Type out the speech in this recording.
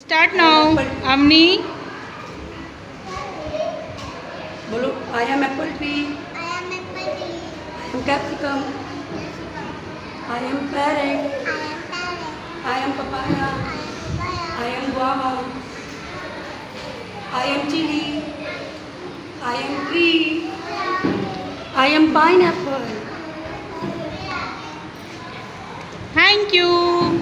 Start I am now. apple tree. Amni. बोलो I am apple tree. I am apple tree. I am capsicum. I am parrot. I am parrot. I am papaya. I am papaya. I am guava. I am chili. I am tree. I am pineapple. Thank you.